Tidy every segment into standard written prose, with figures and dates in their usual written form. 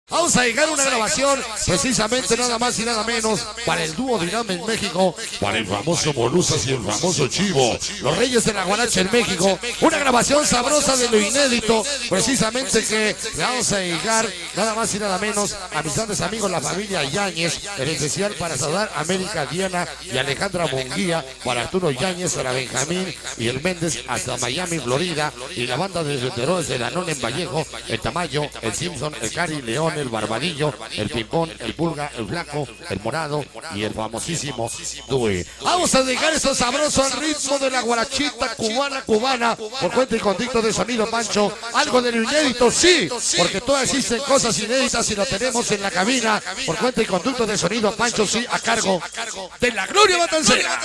Vamos a dejar una grabación precisamente nada más y nada menos para el dúo Dinamo en México, para el famoso Molusas y el famoso Chivo, los Reyes de la Guaracha en México. Una grabación sabrosa de lo inédito, precisamente que le vamos a dedicar nada más y nada menos a mis grandes amigos, la familia Yáñez, en especial para saludar a América Diana y Alejandra Munguía, para Arturo Yáñez, para Benjamín y el Méndez hasta Miami, Florida, y la banda de veterones de Lanón en Vallejo, el Tamayo, el Simpson, el Cari León, el Barbadillo, el Pimpón, el Pulga, el Flaco, el Morado y el famosísimo Due. Vamos a dejar eso sabroso al ritmo de la guarachita cubana, por cuenta y conducto de Sonido Pancho. Algo de lo inédito, sí, porque todas existen cosas inéditas y lo tenemos en la cabina, por cuenta y conducto de Sonido Pancho, sí, a cargo de la Gloria Matancera.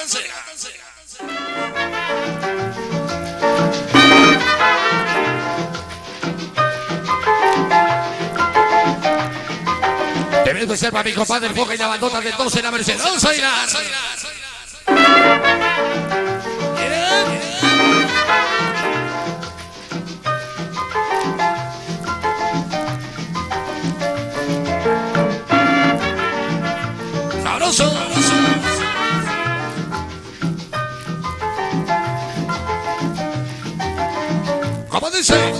Debe ser para mi compadre el Boca y la bandota del 12 en la Merced. ¡Vamos a bailar! ¡Sabroso! ¿Cómo dice?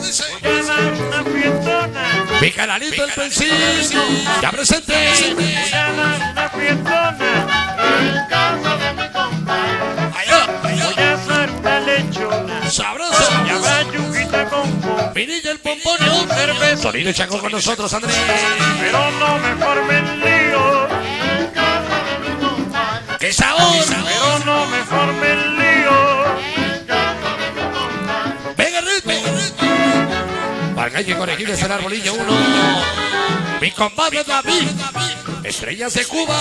Mi canalito el Pensino, ya presente. Voy a dar una fiestona en casa de mi compadre. Voy a hacer una lechona. Sabroso. Y habrá yuquita con pom. Mi niña el pomponio. Cerveza. Sonido Chaco con nosotros, Andrés. Pero no me formen lío. ¡Qué sabor! Pero no me formen lío. ¡Venga, ritmo! Para calle Corregidores el Arbolillo 1. Mi compadre David. Estrellas de Cuba.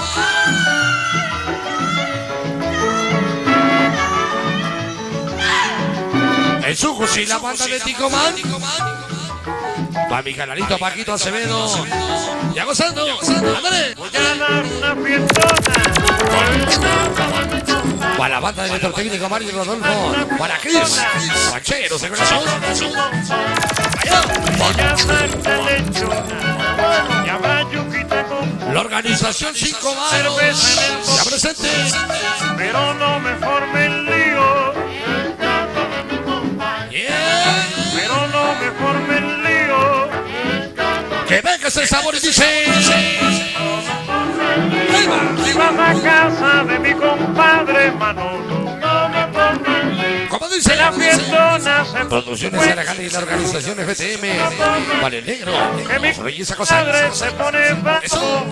El Sujus y la banda de Ticomán. Para mi canalito Paquito Acevedo. Ya gozando. ¡Ándale! Voy a dar una fiestona. Para la banda de nuestro técnico Mario Rodolfo. Para Chris. Pancheros de corazón. Voy a hacer una lechona. Y habrá yuquita con pom. La organización 5 manos. Ya presente. Pero no me formen lío. Yeah. Pero no me formen lío. Que venga ese sabor y dice. Ahí va. Si vas a casa de mi compadre Manolo, no me formen lío. ¿Cómo dice? La fiestona se Producciones de la Gana y la organización FTM. Vale Negro. que mi Reyes a cosas. padre se pone bajo.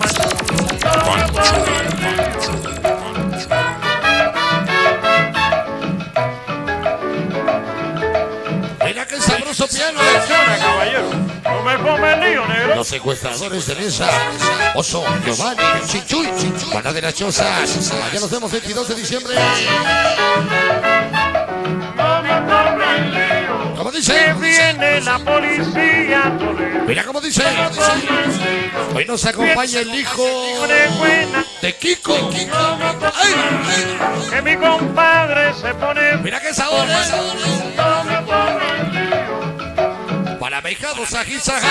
Mira que sabroso piano. Lechona, caballero, no me formen lío, negro. Los secuestradores de mesa. Oso, Giovanni, Chinchuy, Banda de las Chozas. Allá nos vemos 22 de diciembre. No me formen lío. ¿Cómo Que dice? viene la policía Toledo. Mira cómo dice. Hoy nos acompaña el hijo Buena, de Kiko. Ahí va. que mi compadre se pone. Mira qué sabor. No me formen lío. Para Mejados a Gizaja.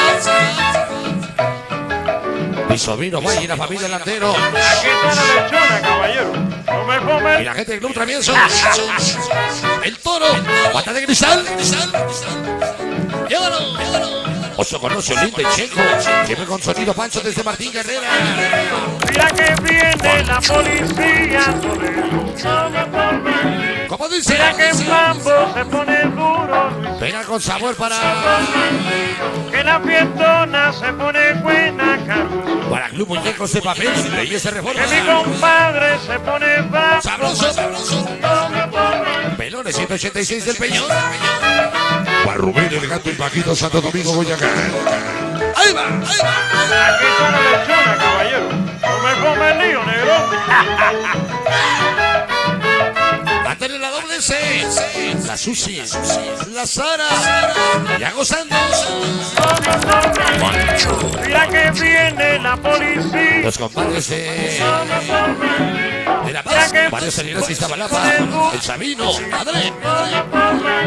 Mi sobrino May y la familia Landero. Aquí está la lechona, caballero, no me Y formen. la gente del Club Travieso. El Toro. Pata de Cristal. Llévalo. Oso conoce Linda y Checo. Siempre con Sonido Pancho desde Martín Guerrera. Mira que viene la policía Toledo. No me formen lío. ¿Cómo dice? Mira que el mambo se pone duro. Venga con sabor para Que la fiestona se pone buena, Caruso. Club Muñecos de Papel. Belleza Reforma. Que mi compadre se pone bajo. Sabroso. No me formen. Pelones 186 del Peñón. Para Rubén, el Gato y Paquito, Santo Domingo, Boyacá. Ahí va. Aquí está la lechona, caballero, no me formen lío, negro. Mándale la doble C. La Susi. La Sara. Ya gozando. Mira que viene la policía. Los compadres de La Paz. Varios salidas y Iztapalapa. El Sabino. Madre.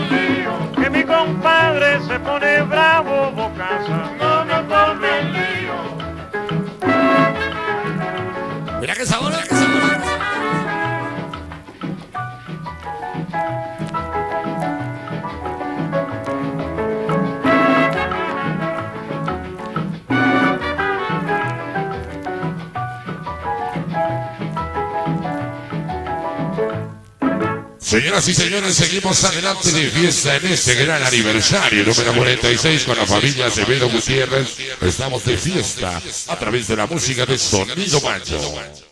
Que mi compadre se pone bravo, bocaza. No me formen lío. Mira qué sabor, mira qué sabor. Señoras y señores, seguimos adelante de fiesta en este gran aniversario número 46 con la familia Acevedo Gutiérrez. Estamos de fiesta a través de la música de Sonido Macho.